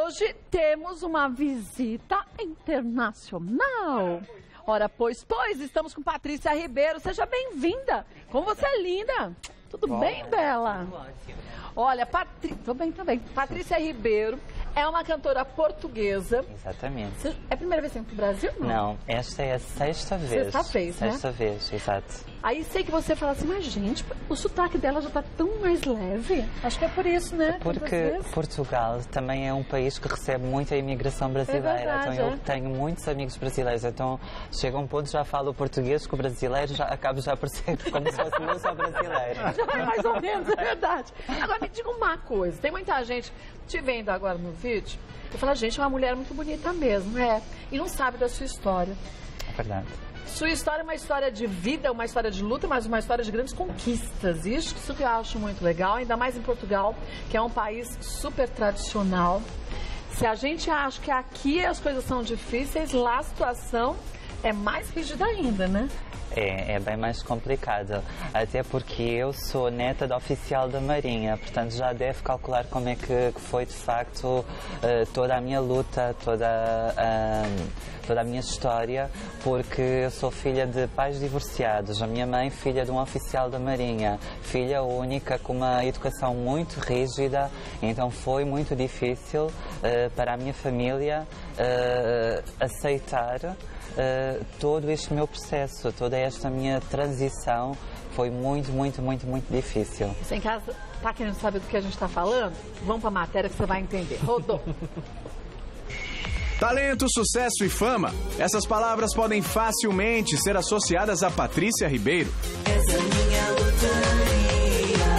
hoje temos uma visita internacional. Ora, pois, estamos com Patrícia Ribeiro. Seja bem-vinda. Como você é linda. Tudo bem, Bela? Olha, tô bem também. Patrícia Ribeiro é uma cantora portuguesa. Exatamente. É a primeira vez que vem pro Brasil? Não, esta é a sexta vez. Sexta vez, né? Sexta vez, exato. Aí sei que você fala assim, mas gente, o sotaque dela já tá tão mais leve. Acho que é por isso, né? Porque Portugal também é um país que recebe muita imigração brasileira. Verdade, então eu tenho muitos amigos brasileiros. Então chega um ponto, já falo português com o brasileiro, acabo já por ser como se fosse eu sou brasileira. Mais ou menos, é verdade. Agora me diga uma coisa, tem muita gente te vendo agora no vídeo e fala, gente, é uma mulher muito bonita mesmo, e não sabe da sua história. É verdade. Sua história é uma história de vida, uma história de luta, mas uma história de grandes conquistas. Isso que eu acho muito legal, ainda mais em Portugal, que é um país super tradicional. Se a gente acha que aqui as coisas são difíceis, lá a situação é mais rígida ainda, né? É bem mais complicado, até porque eu sou neta da oficial da Marinha, portanto já deve calcular como é que foi de facto toda a minha luta, toda a minha história, porque eu sou filha de pais divorciados, a minha mãe filha de um oficial da Marinha, filha única com uma educação muito rígida, então foi muito difícil para a minha família aceitar todo este meu processo, toda esta minha transição foi muito difícil. Você em casa está querendo saber do que a gente está falando? Vamos para a matéria que você vai entender. Rodou. Talento, sucesso e fama. Essas palavras podem facilmente ser associadas a Patrícia Ribeiro. Essa é minha loteria.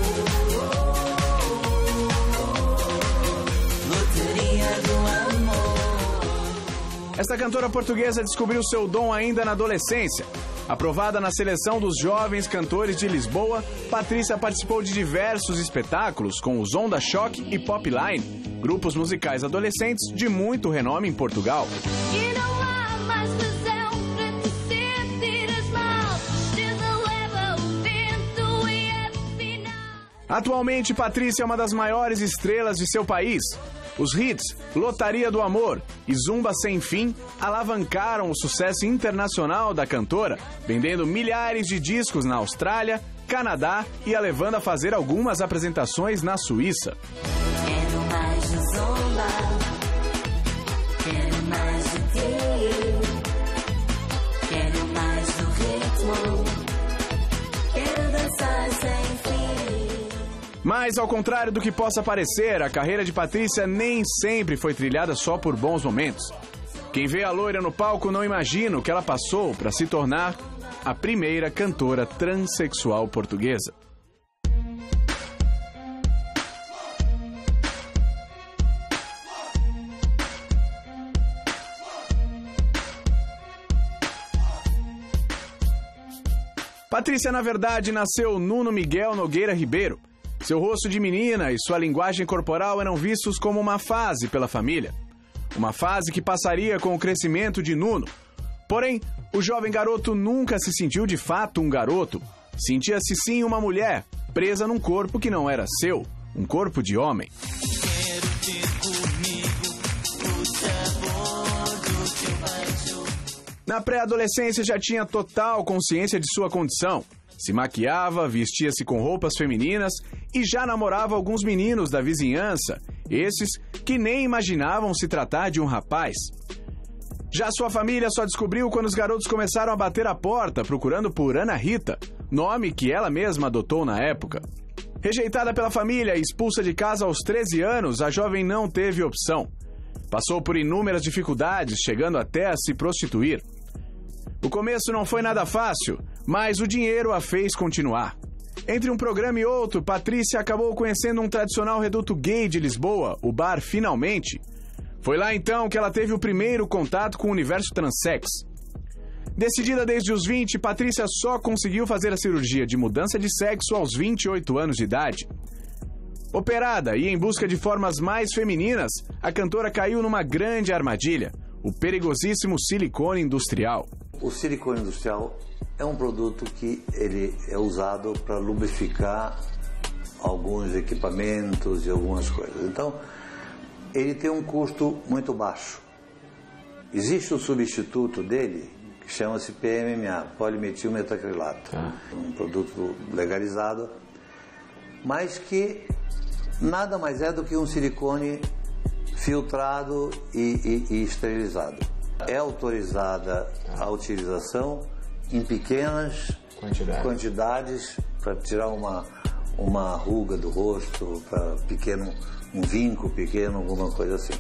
Loteria do amor. Esta cantora portuguesa descobriu seu dom ainda na adolescência. Aprovada na seleção dos jovens cantores de Lisboa, Patrícia participou de diversos espetáculos com os Onda Choque e Popline, grupos musicais adolescentes de muito renome em Portugal. E não há mais razão para te sentires mal. Deus leva o vento e afinal. Atualmente, Patrícia é uma das maiores estrelas de seu país. Os hits Lotaria do Amor e Zumba Sem Fim alavancaram o sucesso internacional da cantora, vendendo milhares de discos na Austrália, Canadá e a levando a fazer algumas apresentações na Suíça. Quero mais de Zumba. Quero mais de ti. Quero mais do ritmo. Quero dançar sem fim. Mas, ao contrário do que possa parecer, a carreira de Patrícia nem sempre foi trilhada só por bons momentos. Quem vê a loira no palco não imagina o que ela passou para se tornar a primeira cantora transexual portuguesa. Patrícia, na verdade, nasceu Nuno Miguel Nogueira Ribeiro. Seu rosto de menina e sua linguagem corporal eram vistos como uma fase pela família. Uma fase que passaria com o crescimento de Nuno. Porém, o jovem garoto nunca se sentiu de fato um garoto. Sentia-se sim uma mulher, presa num corpo que não era seu, um corpo de homem. Quero ter comigo o sabor do teu beijo. Na pré-adolescência já tinha total consciência de sua condição. Se maquiava, vestia-se com roupas femininas e já namorava alguns meninos da vizinhança, esses que nem imaginavam se tratar de um rapaz. Já sua família só descobriu quando os garotos começaram a bater a porta procurando por Ana Rita, nome que ela mesma adotou na época. Rejeitada pela família e expulsa de casa aos 13 anos, a jovem não teve opção. Passou por inúmeras dificuldades, chegando até a se prostituir. O começo não foi nada fácil, mas o dinheiro a fez continuar. Entre um programa e outro, Patrícia acabou conhecendo um tradicional reduto gay de Lisboa, o bar Finalmente. Foi lá então que ela teve o primeiro contato com o universo transsex. Decidida desde os 20, Patrícia só conseguiu fazer a cirurgia de mudança de sexo aos 28 anos de idade. Operada e em busca de formas mais femininas, a cantora caiu numa grande armadilha, o perigosíssimo silicone industrial. O silicone industrial é um produto que ele é usado para lubrificar alguns equipamentos e algumas coisas. Então, ele tem um custo muito baixo. Existe um substituto dele que chama-se PMMA, polimetilmetacrilato, um produto legalizado, mas que nada mais é do que um silicone filtrado e esterilizado. É autorizada a utilização em pequenas quantidades para tirar uma ruga do rosto, para um vinco pequeno, alguma coisa assim.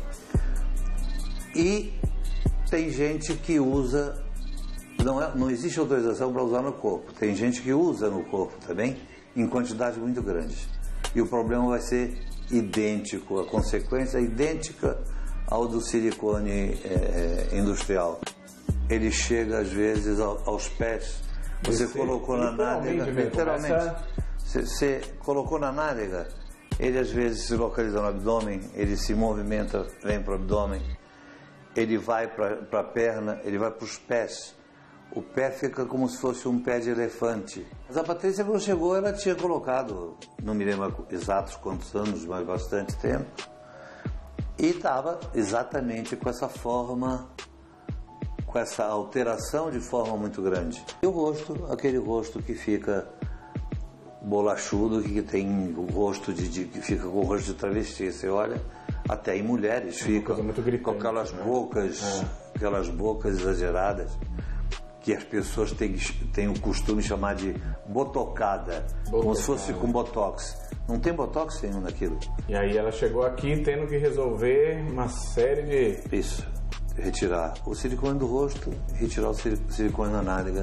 E tem gente que usa, não existe autorização para usar no corpo, tem gente que usa no corpo também em quantidades muito grandes. E o problema vai ser idêntico, a consequência é idêntica ao do silicone industrial. Ele chega às vezes aos pés. Você colocou na nádega, literalmente, você colocou na nádega, ele às vezes se localiza no abdômen, ele se movimenta, vem para o abdômen, ele vai para a perna, ele vai para os pés. O pé fica como se fosse um pé de elefante. Mas a Patrícia, quando chegou, ela tinha colocado, não me lembro exatos quantos anos, mas bastante tempo, e estava exatamente com essa forma, com essa alteração de forma muito grande. E o rosto, aquele rosto que fica bolachudo, que tem o rosto que fica com o rosto de travesti. Você olha, até em mulheres ficam com aquelas bocas exageradas, que as pessoas têm o costume de chamar de botocada, como se fosse com botox. Não tem botox nenhum naquilo. E aí ela chegou aqui tendo que resolver uma série de... Isso, retirar o silicone do rosto, retirar o silicone da nádega,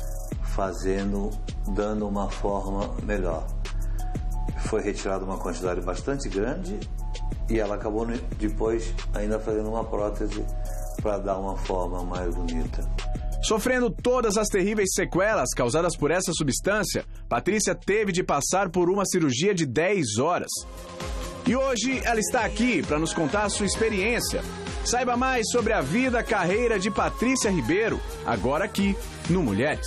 dando uma forma melhor. Foi retirada uma quantidade bastante grande e ela acabou depois ainda fazendo uma prótese para dar uma forma mais bonita. Sofrendo todas as terríveis sequelas causadas por essa substância, Patrícia teve de passar por uma cirurgia de 10 horas. E hoje ela está aqui para nos contar a sua experiência. Saiba mais sobre a vida e carreira de Patrícia Ribeiro, agora aqui no Mulheres.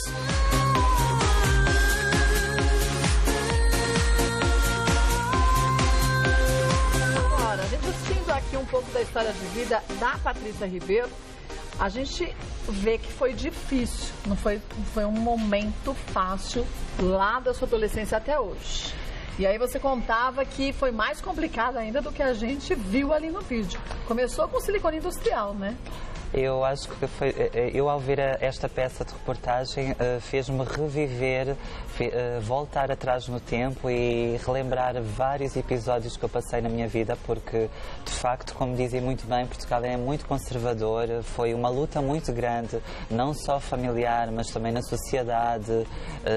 Agora, discutindo aqui um pouco da história de vida da Patrícia Ribeiro, a gente vê que foi difícil, não foi um momento fácil lá da sua adolescência até hoje. E aí você contava que foi mais complicado ainda do que a gente viu ali no vídeo. Começou com silicone industrial, né? Eu acho que eu ao ver esta peça de reportagem fez-me reviver, voltar atrás no tempo e relembrar vários episódios que eu passei na minha vida, porque de facto, como dizem muito bem, Portugal é muito conservador, foi uma luta muito grande, não só familiar, mas também na sociedade,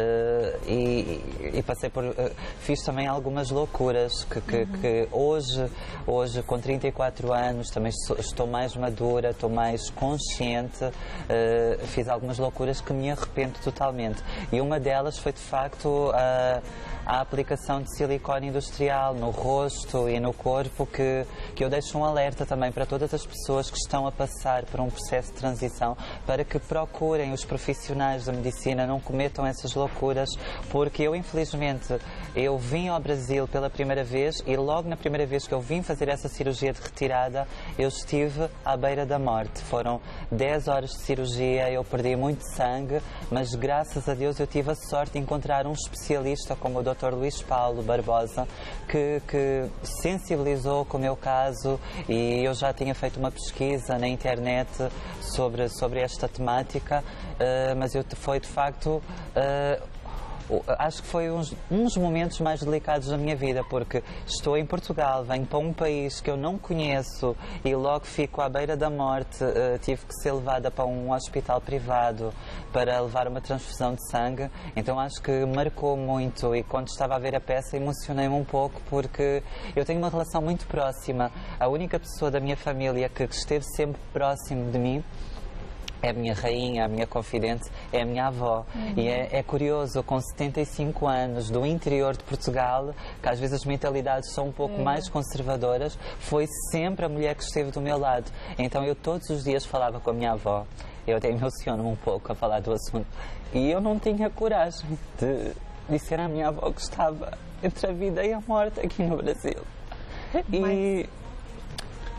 e passei por, fiz também algumas loucuras que hoje com 34 anos também estou mais madura, estou mais consciente, fiz algumas loucuras que me arrependo totalmente. E uma delas foi de facto a aplicação de silicone industrial no rosto e no corpo, que eu deixo um alerta também para todas as pessoas que estão a passar por um processo de transição, para que procurem os profissionais da medicina, não cometam essas loucuras, porque eu infelizmente vim ao Brasil pela primeira vez e logo na primeira vez que eu vim fazer essa cirurgia de retirada eu estive à beira da morte. Foram 10 horas de cirurgia, eu perdi muito sangue, mas graças a Deus eu tive a sorte de encontrar um especialista como o Dr. Luís Paulo Barbosa, que sensibilizou com o meu caso, e eu já tinha feito uma pesquisa na internet sobre esta temática, mas foi de facto... acho que foi uns momentos mais delicados da minha vida, porque estou em Portugal, venho para um país que eu não conheço e logo fico à beira da morte. Tive que ser levada para um hospital privado para levar uma transfusão de sangue, então acho que marcou muito, e quando estava a ver a peça emocionei-me um pouco, porque eu tenho uma relação muito próxima. A única pessoa da minha família que esteve sempre próximo de mim é a minha rainha, a minha confidente, é a minha avó. E é curioso, com 75 anos, do interior de Portugal, que às vezes as mentalidades são um pouco mais conservadoras, foi sempre a mulher que esteve do meu lado. Então eu todos os dias falava com a minha avó. Eu até emociono-me um pouco a falar do assunto. E eu não tinha coragem de dizer à minha avó que estava entre a vida e a morte aqui no Brasil.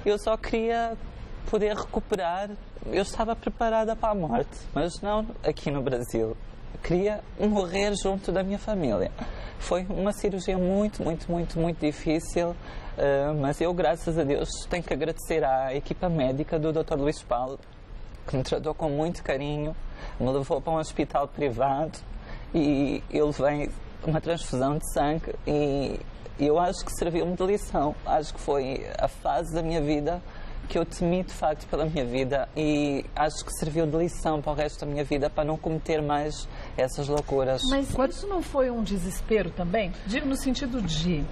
eu só queria poder recuperar. Eu estava preparada para a morte, mas não aqui no Brasil. Queria morrer junto da minha família. Foi uma cirurgia muito difícil, mas eu, graças a Deus, tenho que agradecer à equipa médica do Dr. Luís Paulo, que me tratou com muito carinho, me levou para um hospital privado e eu levei uma transfusão de sangue e eu acho que serviu-me de lição. Acho que foi a fase da minha vida que eu temi de facto pela minha vida e acho que serviu de lição para o resto da minha vida, para não cometer mais essas loucuras. Mas isso não foi um desespero também? Digo no sentido de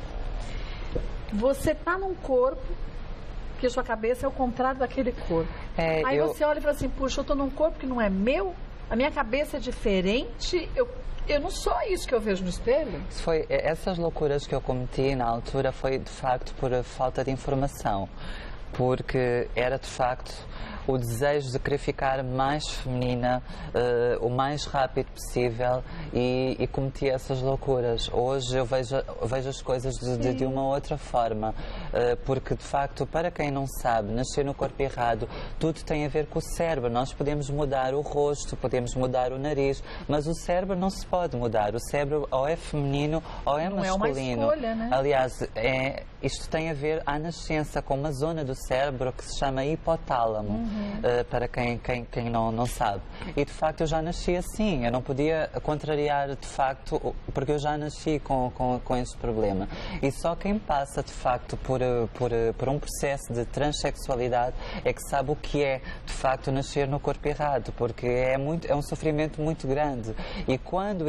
você tá num corpo que a sua cabeça é o contrário daquele corpo. Aí você olha e fala assim, puxa, eu tô num corpo que não é meu, a minha cabeça é diferente, eu não sou isso que eu vejo no espelho. Essas loucuras que eu cometi na altura foi de facto por falta de informação. Porque era de facto o desejo de querer ficar mais feminina o mais rápido possível e cometi essas loucuras. Hoje eu vejo as coisas de uma outra forma, porque de facto, para quem não sabe, nascer no corpo errado, tudo tem a ver com o cérebro. Nós podemos mudar o rosto, podemos mudar o nariz, mas o cérebro não se pode mudar. O cérebro ou é feminino ou é masculino. É uma escolha, né? Aliás, isto tem a ver à nascença com uma zona do cérebro que se chama hipotálamo, para quem não sabe. E de facto eu já nasci assim, eu não podia contrariar de facto, porque eu já nasci com esse problema. E só quem passa de facto por um processo de transexualidade é que sabe o que é de facto nascer no corpo errado, porque é um sofrimento muito grande. E quando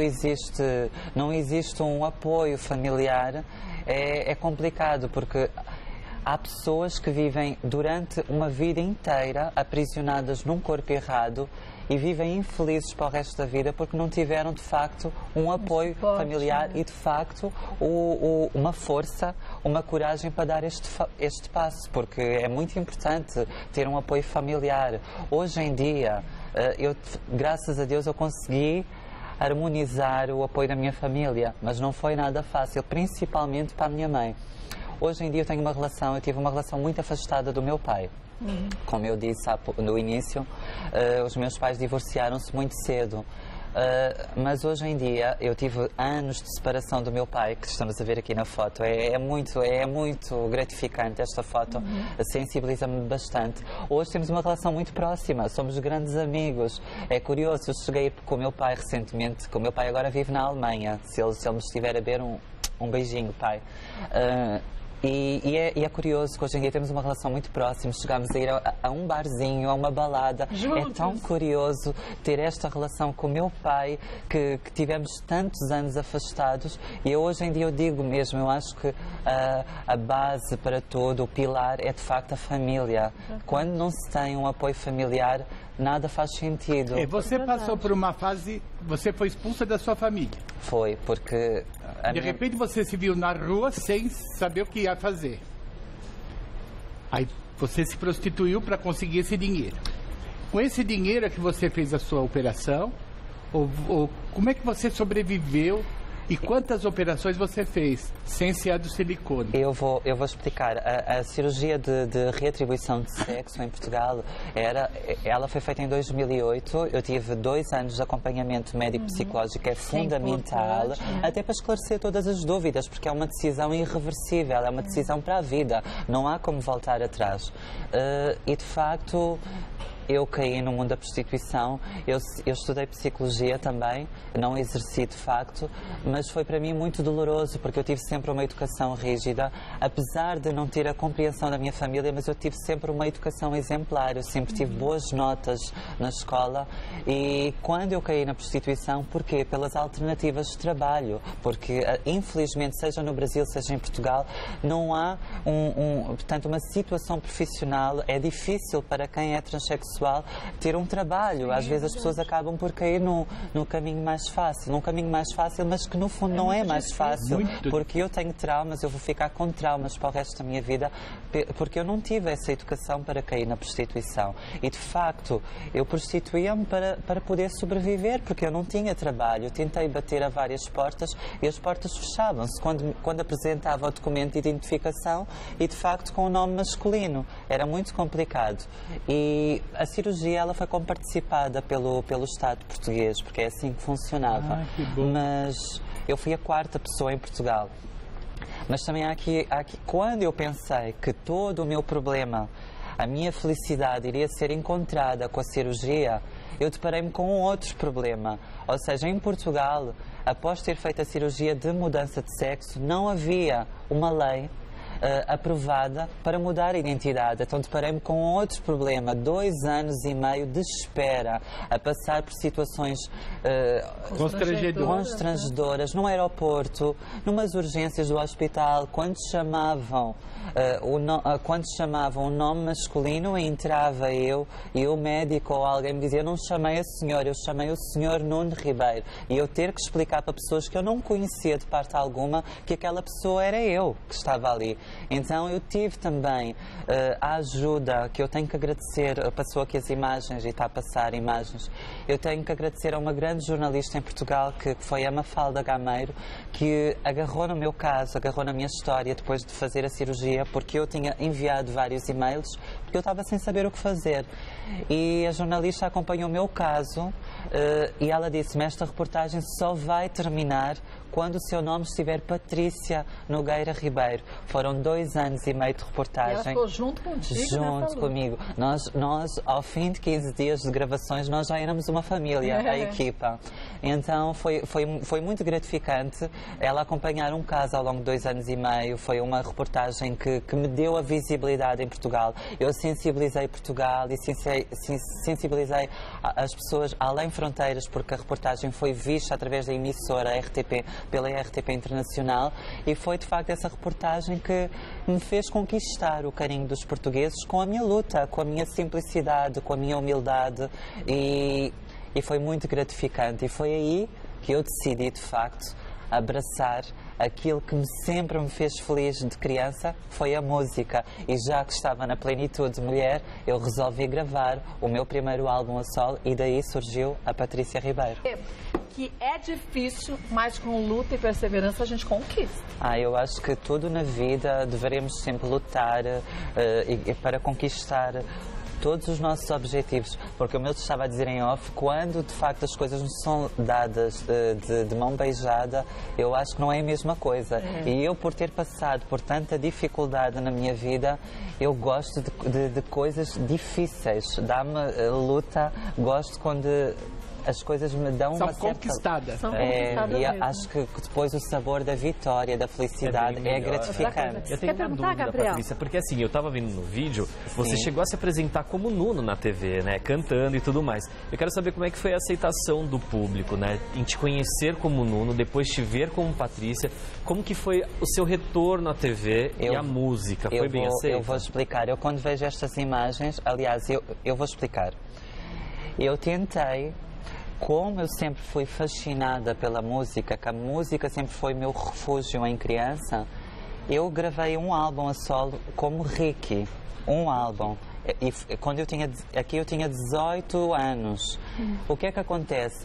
não existe um apoio familiar, é complicado, porque há pessoas que vivem durante uma vida inteira aprisionadas num corpo errado e vivem infelizes para o resto da vida porque não tiveram, de facto, um apoio familiar e, de facto, uma força, uma coragem para dar este passo, porque é muito importante ter um apoio familiar. Hoje em dia, graças a Deus, eu consegui harmonizar o apoio da minha família, mas não foi nada fácil, principalmente para a minha mãe. Hoje em dia eu tive uma relação muito afastada do meu pai. Como eu disse no início, os meus pais divorciaram-se muito cedo. Mas hoje em dia eu tive anos de separação do meu pai, que estamos a ver aqui na foto. É muito gratificante esta foto, sensibiliza-me bastante. Hoje temos uma relação muito próxima, somos grandes amigos. É curioso, eu cheguei com o meu pai recentemente, que o meu pai agora vive na Alemanha. Se ele me estiver a ver, um beijinho, pai. E é curioso que hoje em dia temos uma relação muito próxima, chegamos a ir a um barzinho, a uma balada. Juntos. É tão curioso ter esta relação com o meu pai, que tivemos tantos anos afastados, e hoje em dia eu digo mesmo, eu acho que a base para tudo, o pilar, é de facto a família. Quando não se tem um apoio familiar, nada faz sentido. Você passou por uma fase, você foi expulsa da sua família. Foi, porque... De repente você se viu na rua sem saber o que ia fazer. Aí você se prostituiu para conseguir esse dinheiro. Com esse dinheiro é que você fez a sua operação? Ou como é que você sobreviveu? E quantas operações você fez sem ser a do silicone? Eu vou explicar. A cirurgia de reatribuição de sexo em Portugal, ela foi feita em 2008. Eu tive 2 anos de acompanhamento médico-psicológico, é fundamental, até para esclarecer todas as dúvidas, porque é uma decisão irreversível, é uma decisão para a vida, não há como voltar atrás. E de facto... Eu caí no mundo da prostituição, eu estudei psicologia também, não exerci de facto, mas foi para mim muito doloroso, porque eu tive sempre uma educação rígida, apesar de não ter a compreensão da minha família, mas eu tive sempre uma educação exemplar, eu sempre tive boas notas na escola. E quando eu caí na prostituição, porquê? Pelas alternativas de trabalho, porque infelizmente, seja no Brasil, seja em Portugal, não há portanto, uma situação profissional, é difícil para quem é transexual pessoal ter um trabalho. Às vezes as pessoas acabam por cair no caminho mais fácil, mas que no fundo não é mais fácil, porque eu tenho traumas, eu vou ficar com traumas para o resto da minha vida, porque eu não tive essa educação para cair na prostituição. E de facto, eu prostituía-me para poder sobreviver, porque eu não tinha trabalho. Eu tentei bater a várias portas e as portas fechavam-se quando apresentava o documento de identificação e de facto com o nome masculino. Era muito complicado. E a cirurgia ela foi comparticipada pelo Estado português, porque é assim que funcionava. Que bom. Mas eu fui a 4ª pessoa em Portugal. Mas também há aqui, quando eu pensei que todo o meu problema, a minha felicidade iria ser encontrada com a cirurgia, eu deparei-me com um outro problema. Ou seja, em Portugal, após ter feito a cirurgia de mudança de sexo, não havia uma lei aprovada para mudar a identidade. Então deparei-me com outro problema, 2 anos e meio de espera, a passar por situações constrangedoras no aeroporto, numas urgências do hospital, quando chamavam o nome masculino, entrava eu e o médico ou alguém me dizia: eu não chamei a senhora, eu chamei o senhor Nuno Ribeiro, e eu ter que explicar para pessoas que eu não conhecia de parte alguma que aquela pessoa era eu que estava ali. Então eu tive também a ajuda, que eu tenho que agradecer, passou aqui as imagens e está a passar imagens, eu tenho que agradecer a uma grande jornalista em Portugal, que foi a Mafalda Gameiro, que agarrou no meu caso, agarrou na minha história depois de fazer a cirurgia, porque eu tinha enviado vários e-mails, porque eu estava sem saber o que fazer. E a jornalista acompanhou o meu caso e ela disse-me: esta reportagem só vai terminar quando o seu nome estiver Patrícia Nogueira Ribeiro. Foram 2 anos e meio de reportagem. E ela ficou junto contigo? Junto comigo. Nós, ao fim de 15 dias de gravações, nós já éramos uma família, a equipa. Então foi muito gratificante ela acompanhar um caso ao longo de 2 anos e meio. Foi uma reportagem que me deu a visibilidade em Portugal. Eu sensibilizei Portugal e sensibilizei as pessoas além fronteiras, porque a reportagem foi vista através da emissora RTP, pela RTP Internacional, e foi de facto essa reportagem que me fez conquistar o carinho dos portugueses com a minha luta, com a minha simplicidade, com a minha humildade, e foi muito gratificante. E foi aí que eu decidi de facto abraçar aquilo que sempre me fez feliz de criança, foi a música. E já que estava na plenitude de mulher, eu resolvi gravar o meu primeiro álbum a solo, e daí surgiu a Patrícia Ribeiro. Que é difícil, mas com luta e perseverança a gente conquista. Eu acho que tudo na vida devemos sempre lutar e para conquistar todos os nossos objetivos, porque como eu te estava a dizer em off, quando de facto as coisas nos são dadas de mão beijada, eu acho que não é a mesma coisa. E eu, por ter passado por tanta dificuldade na minha vida, eu gosto de coisas difíceis, dá-me luta, gosto quando as coisas me dão uma certa... conquistadas. São conquistadas E mesmo. acho que depois o sabor da vitória, da felicidade é gratificante. Eu tenho Quer uma perguntar, dúvida, Gabriel? Patrícia, porque assim, eu tava vendo no vídeo, você Sim. chegou a se apresentar como Nuno na TV, né? Cantando e tudo mais. Eu quero saber como é que foi a aceitação do público, né? Em te conhecer como Nuno, depois te ver como Patrícia. Como que foi o seu retorno à TV e à música? Foi bem aceito? Eu vou explicar. Eu quando vejo estas imagens, aliás, eu vou explicar. Eu tentei... Como eu sempre fui fascinada pela música, que a música sempre foi meu refúgio em criança, eu gravei um álbum a solo como Ricky, um álbum. E quando eu tinha 18 anos. O que é que acontece?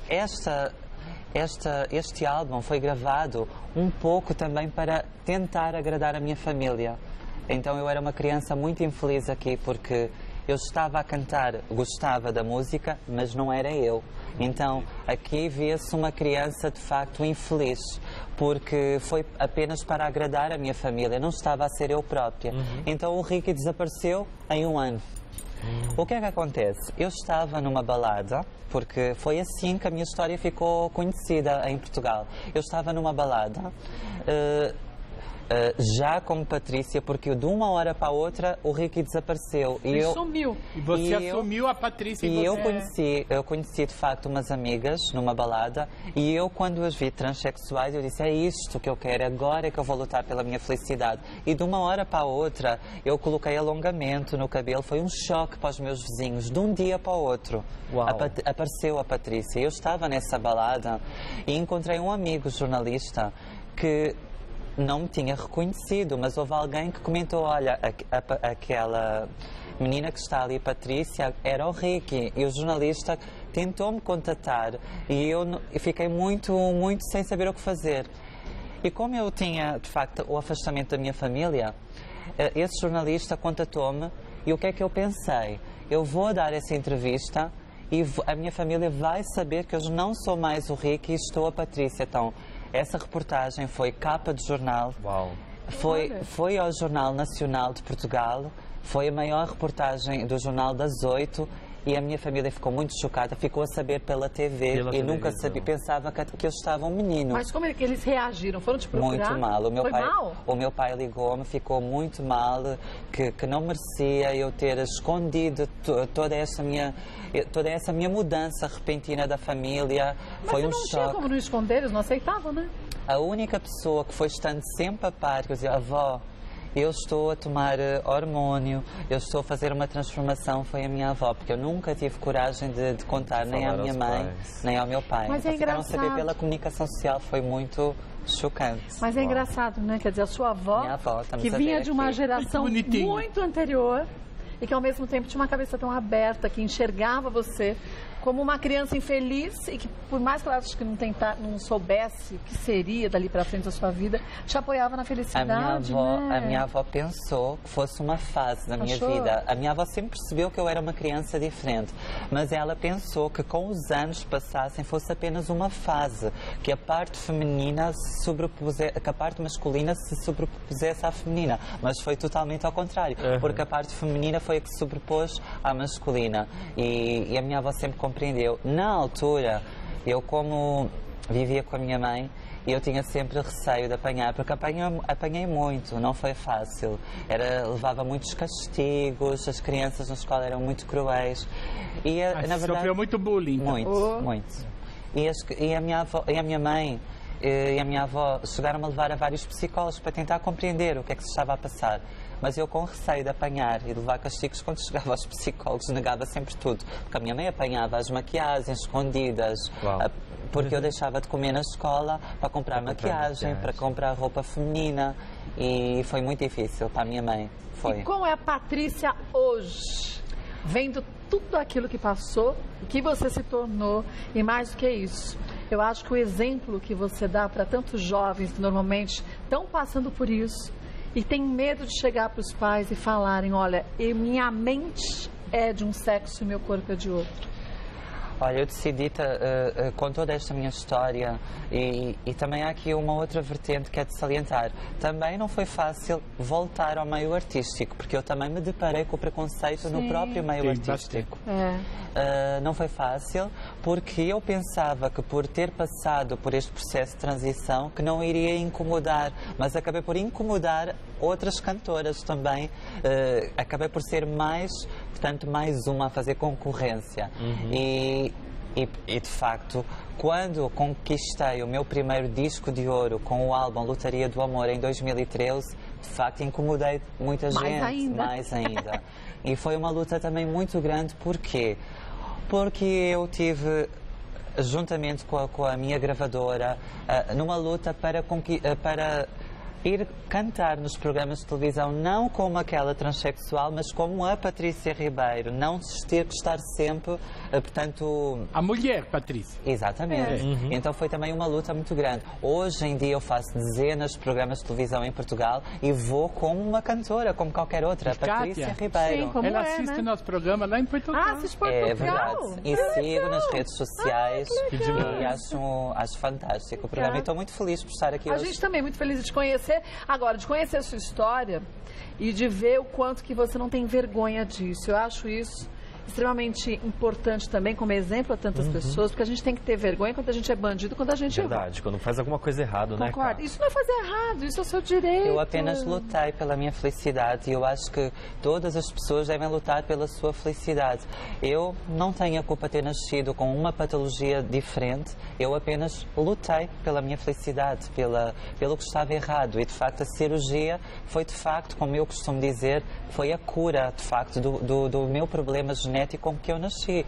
Este álbum foi gravado um pouco também para tentar agradar a minha família. Então eu era uma criança muito infeliz aqui, porque eu estava a cantar, gostava da música, mas não era eu. Então, aqui vê-se uma criança de facto infeliz, porque foi apenas para agradar a minha família, não estava a ser eu própria. Então o Ricky desapareceu em 1 ano. O que é que acontece? Eu estava numa balada, porque foi assim que a minha história ficou conhecida em Portugal. Eu estava numa balada já como Patrícia, porque de uma hora para a outra o Ricky desapareceu. Ele sumiu. E você assumiu a Patrícia E você... eu conheci de facto umas amigas numa balada e eu, quando as vi transexuais, eu disse, é isto que eu quero, agora é que eu vou lutar pela minha felicidade. E de uma hora para a outra eu coloquei alongamento no cabelo, foi um choque para os meus vizinhos, de um dia para o outro. Apareceu a Patrícia. Eu estava nessa balada e encontrei um amigo jornalista que não me tinha reconhecido, mas houve alguém que comentou, olha, aquela menina que está ali, Patrícia, era o Ricky, e o jornalista tentou-me contatar e eu fiquei muito sem saber o que fazer. E como eu tinha, de facto, o afastamento da minha família, esse jornalista contatou-me e o que é que eu pensei? Eu vou dar essa entrevista e a minha família vai saber que eu não sou mais o Ricky e estou a Patrícia. Então, essa reportagem foi capa de jornal, foi ao Jornal Nacional de Portugal, foi a maior reportagem do Jornal das 8 e a minha família ficou muito chocada, ficou a saber pela TV e nunca sabia, pensava que eu estava um menino. Mas como é que eles reagiram? Foram te procurar? Muito mal. Mal? O meu pai ligou-me, ficou muito mal, que não merecia eu ter escondido toda essa minha mudança repentina da família. Mas foi você um não choque. tinha como não esconder, eles não aceitavam, né? A única pessoa que foi estando sempre a par, que eu dizia, avó, eu estou a tomar hormônio, eu estou a fazer uma transformação, foi a minha avó, porque eu nunca tive coragem de contar nem à minha mãe, nem ao meu pai. Mas é ficaram a engraçado. saber pela comunicação social, foi muito chocante. Mas é engraçado, né? Quer dizer, a sua avó, Minha avó, estamos que a vinha ver de uma aqui. geração Muito muito anterior e que ao mesmo tempo tinha uma cabeça tão aberta, que enxergava você como uma criança infeliz e que, por mais que ela acho que não soubesse o que seria dali para frente da sua vida, te apoiava na felicidade, A minha avó pensou que fosse uma fase da minha Achou? vida. A minha avó sempre percebeu que eu era uma criança diferente, mas ela pensou que com os anos passassem fosse apenas uma fase, que a parte feminina que a parte masculina se sobrepusesse à feminina, mas foi totalmente ao contrário, porque a parte feminina foi a que se sobrepôs à masculina e a minha avó sempre compreendeu. Na altura, eu como vivia com a minha mãe, eu tinha sempre receio de apanhar, porque apanhei muito, não foi fácil. Levava muitos castigos, as crianças na escola eram muito cruéis. E, na verdade, sofreu muito bullying. Muito. E a minha mãe e a minha avó chegaram a levar a vários psicólogos para tentar compreender o que é que se estava a passar. Mas eu, com receio de apanhar e de levar castigos, quando chegava aos psicólogos, negava sempre tudo. Porque a minha mãe apanhava as maquiagens escondidas, porque eu deixava de comer na escola para comprar maquiagem, para comprar roupa feminina. E foi muito difícil para a minha mãe. Foi. E como é a Patrícia hoje? Vendo tudo aquilo que passou, o que você se tornou e mais do que isso. Eu acho que o exemplo que você dá para tantos jovens que normalmente estão passando por isso e têm medo de chegar para os pais e falarem, olha, minha mente é de um sexo e meu corpo é de outro. Olha, eu decidi, com toda esta minha história, e também há aqui uma outra vertente que é de salientar. Também não foi fácil voltar ao meio artístico, porque eu também me deparei com o preconceito no próprio meio artístico. Não foi fácil, porque eu pensava que por ter passado por este processo de transição, que não iria incomodar, mas acabei por incomodar outras cantoras também. Acabei por ser mais uma a fazer concorrência. E de facto, quando conquistei o meu primeiro disco de ouro com o álbum Lotaria do Amor em 2013, de facto incomodei muita gente, mais ainda. E foi uma luta também muito grande, porquê? Porque eu tive, juntamente com a minha gravadora, numa luta para ir cantar nos programas de televisão, não como aquela transexual, mas como a Patrícia Ribeiro, não ter que estar sempre, portanto... A mulher, Patrícia. Exatamente. Então foi também uma luta muito grande. Hoje em dia eu faço dezenas de programas de televisão em Portugal e vou como uma cantora, como qualquer outra, a Patrícia Ribeiro. Sim, ela assiste o nosso programa lá em Portugal. Assiste Portugal. É verdade. E sigo nas redes sociais e acho fantástico o programa. E estou muito feliz por estar aqui hoje. A gente também é muito feliz de te conhecer. Agora, de conhecer a sua história e de ver o quanto que você não tem vergonha disso. Eu acho isso extremamente importante também, como exemplo a tantas pessoas, porque a gente tem que ter vergonha quando a gente é bandido, quando a gente erra. Verdade, quando faz alguma coisa errada, né, Concordo. cara? Isso não é fazer errado, isso é o seu direito. Eu apenas lutei pela minha felicidade e eu acho que todas as pessoas devem lutar pela sua felicidade. Eu não tenho a culpa de ter nascido com uma patologia diferente, eu apenas lutei pela minha felicidade, pelo que estava errado. E de facto a cirurgia foi de facto, como eu costumo dizer, foi a cura de facto do meu problema genético com que eu nasci.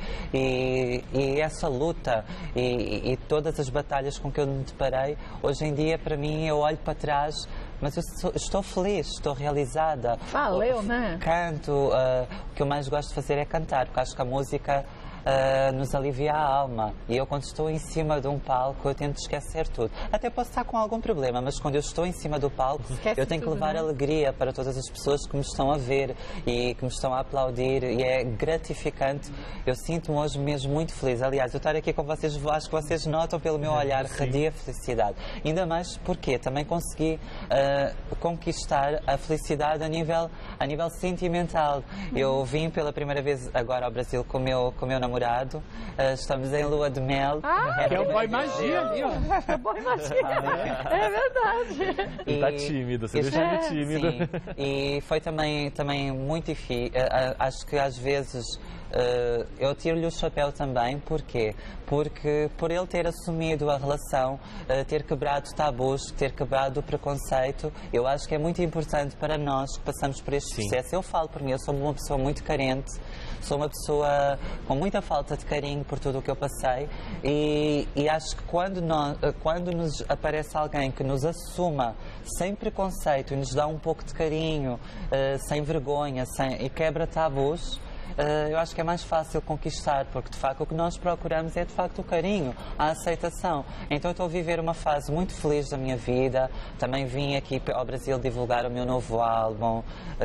E essa luta e todas as batalhas com que eu me deparei, hoje em dia para mim eu olho para trás, mas eu estou feliz, estou realizada. Valeu, né? Canto, o que eu mais gosto de fazer é cantar, porque acho que a música nos alivia a alma. E eu, quando estou em cima de um palco, eu tento esquecer tudo. Até posso estar com algum problema, mas quando eu estou em cima do palco, Esquece eu tenho que tudo, levar né? alegria para todas as pessoas que me estão a ver e que me estão a aplaudir. E é gratificante. Eu sinto-me hoje mesmo muito feliz. Aliás, eu estar aqui com vocês, acho que vocês notam pelo meu olhar, radia felicidade. Ainda mais porque também consegui conquistar a felicidade a nível sentimental. Eu vim pela primeira vez agora ao Brasil com o meu namorado. Estamos em lua de mel. Que é o boy magia ali, ó. É boa imagina. É verdade. Ele tá tímido, você deixa ele tímido. Sim. E foi também muito difícil. Acho que às vezes eu tiro-lhe o chapéu também. Porquê? Porque por ele ter assumido a relação, ter quebrado tabus, ter quebrado o preconceito, eu acho que é muito importante para nós que passamos por este processo. Eu falo por mim, eu sou uma pessoa muito carente, sou uma pessoa com muita falta de carinho por tudo o que eu passei e acho que quando nos aparece alguém que nos assuma sem preconceito e nos dá um pouco de carinho, sem vergonha e quebra tabus, eu acho que é mais fácil conquistar, porque de facto o que nós procuramos é de facto o carinho, a aceitação. Então eu estou a viver uma fase muito feliz da minha vida. Também vim aqui ao Brasil divulgar o meu novo álbum,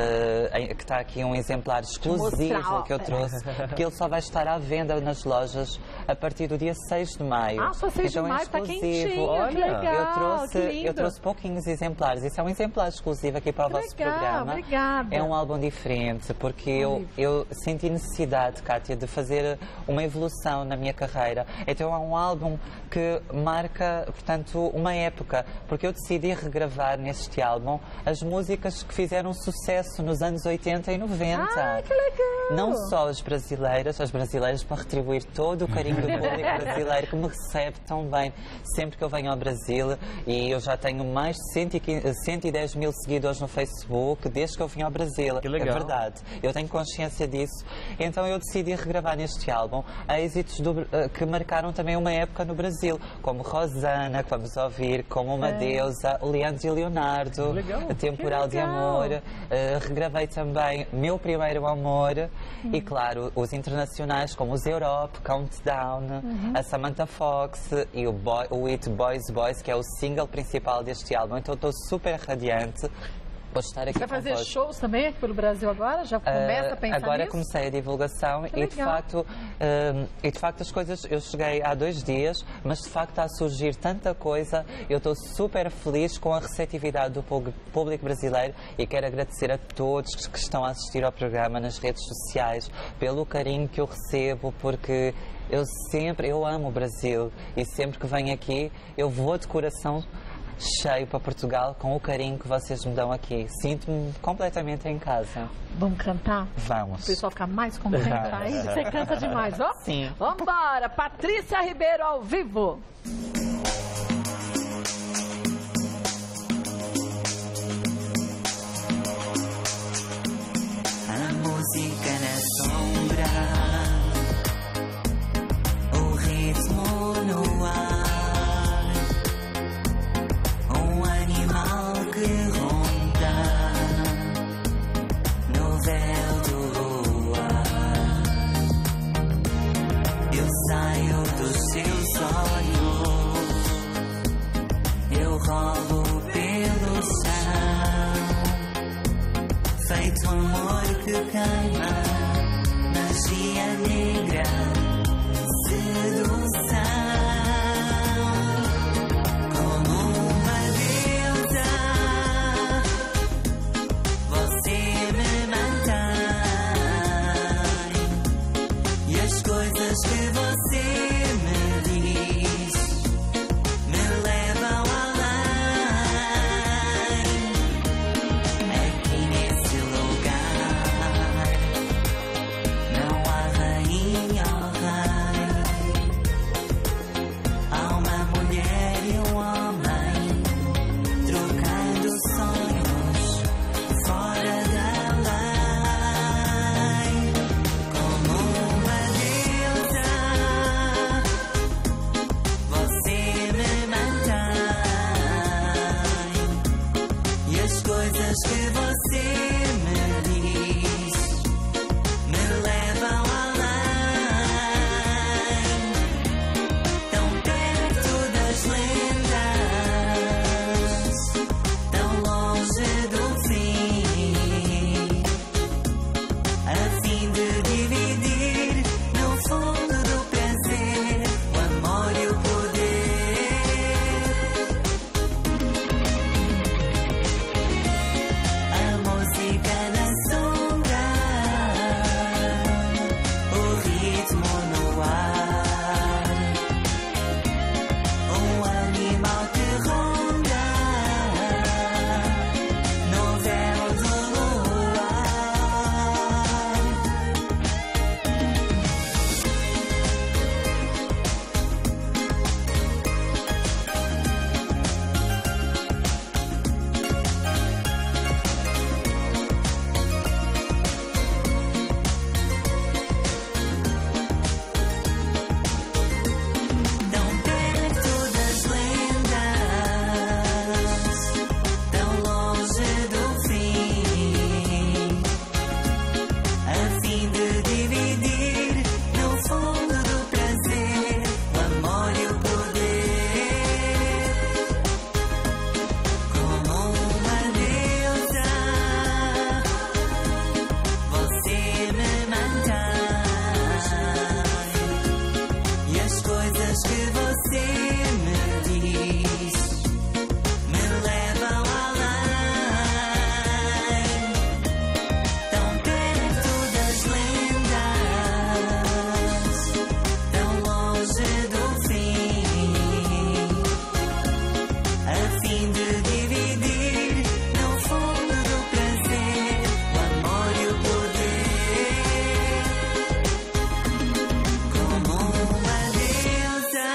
que está aqui um exemplar exclusivo que eu trouxe, porque ele só vai estar à venda nas lojas a partir do dia 6 de maio. Só 6 de então maio, é está exclusivo. quentinho, Olha, que legal, que lindo. eu trouxe pouquinhos exemplares. Isso é um exemplar exclusivo aqui para o vosso programa. Obrigada. É um álbum diferente, porque eu senti necessidade, Kátia, de fazer uma evolução na minha carreira. Então é um álbum que marca, portanto, uma época, porque eu decidi regravar neste álbum as músicas que fizeram sucesso nos anos 80 e 90. Que legal! Não só as brasileiras para retribuir todo o carinho do público brasileiro que me recebe tão bem sempre que eu venho ao Brasil, e eu já tenho mais de 110 mil seguidores no Facebook desde que eu vim ao Brasil. Que legal. É verdade, eu tenho consciência disso. Então eu decidi regravar neste álbum êxitos que marcaram também uma época no Brasil, como Rosana, que vamos ouvir, como Uma Deusa, Leandro e Leonardo, Temporal de Amor. Regravei também Meu Primeiro Amor e, claro, os internacionais como os Europe, Countdown, a Samantha Fox e o It Boys, que é o single principal deste álbum. Então estou super radiante. Vou estar aqui. Vai fazer convosco. shows também aqui pelo Brasil agora? Já começa a pensar Agora nisso? comecei a divulgação e de facto as coisas, eu cheguei há 2 dias, mas de facto está a surgir tanta coisa. Eu estou super feliz com a receptividade do público brasileiro e quero agradecer a todos que estão a assistir ao programa nas redes sociais pelo carinho que eu recebo, porque eu amo o Brasil e sempre que venho aqui eu vou de coração cheio para Portugal com o carinho que vocês me dão aqui. Sinto-me completamente em casa. Vamos cantar? Vamos. O pessoal fica mais contente ainda. Você canta demais, ó. Sim. Vambora, Patrícia Ribeiro ao vivo. A música na sombra, o ritmo no ar, um animal que ronda no véu do luar. Eu saio dos seus olhos, eu rolo pelo chão, feito amor que queima, magia negra, sedução. Como uma deusa, você me mantém a fim de dividir no fundo do prazer o amor e o poder. A música na sombra, o ritmo no ar, um animal que ronda no véu do luar. Tão perto das lendas, tão longe do fim, a fim de dividir no fundo do prazer o amor e o poder. Como uma deusa, você me mantém, e as coisas que você me diz me levam além. Tão perto das lendas, tão longe do fim, a fim de dividir no fundo do prazer o amor e o poder. Como uma deusa.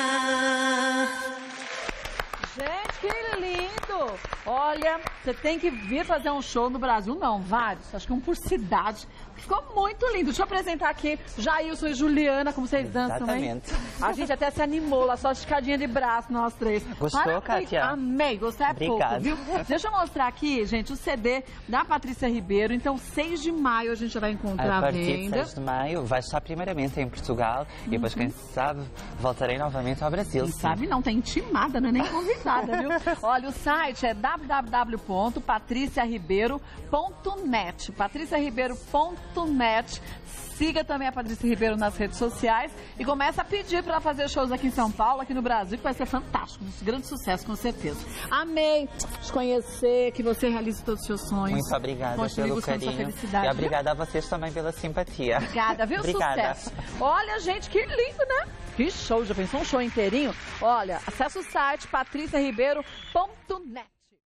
Gente, que lindo! Olha, você tem que vir fazer um show no Brasil. Não, vários. Acho que um por cidade. Ficou muito lindo. Deixa eu apresentar aqui Jailson e Juliana, como vocês dançam, hein? Exatamente. A gente até se animou lá, só esticadinha de braço, nós três. Gostou, Parabéns. Kátia? Amei, gostei é pouco, Obrigado. viu? Deixa eu mostrar aqui, gente, o CD da Patrícia Ribeiro. Então, 6 de maio a gente já vai encontrar A a partir de venda. 6 de maio vai estar primeiramente em Portugal e depois, quem sabe, voltarei novamente ao Brasil. Quem sim. sabe não, tá intimada, não é nem convidada, viu? Olha, o site é www.patriciaribeiro.net. patriciaribeiro.net. Siga também a Patrícia Ribeiro nas redes sociais e começa a pedir para ela fazer shows aqui em São Paulo, aqui no Brasil, que vai ser fantástico. Um grande sucesso, com certeza. Amei te conhecer, que você realize todos os seus sonhos. Muito obrigada Continue pelo buscando sua carinho. felicidade, E viu? obrigada a vocês também pela simpatia. Obrigada, viu? Obrigada. Sucesso. Olha, gente, que lindo, né? Que show, já pensou um show inteirinho? Olha, acessa o site patriciaribeiro.net.